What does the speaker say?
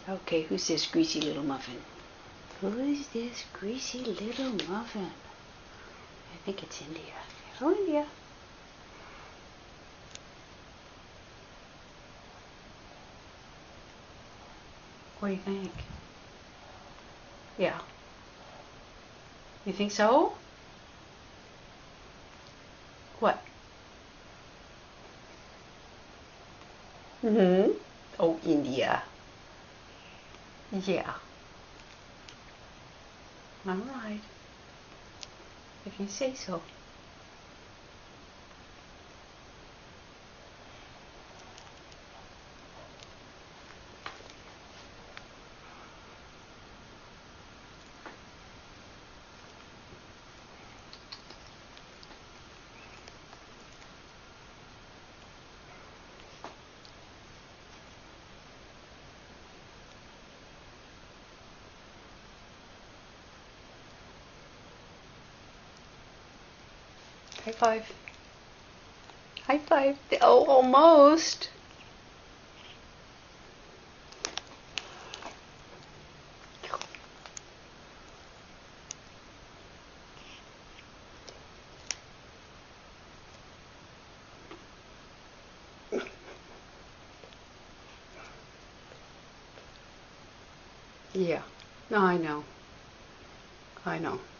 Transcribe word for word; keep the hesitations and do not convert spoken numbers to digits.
Okay, who's this greasy little muffin? Who's this greasy little muffin? I think it's India. Oh, India. What do you think? Yeah. You think so? What? Mm-hmm. Oh, India. Yeah. All right. If you say so. High five. High five. Oh, almost. Yeah. No, I know. I know.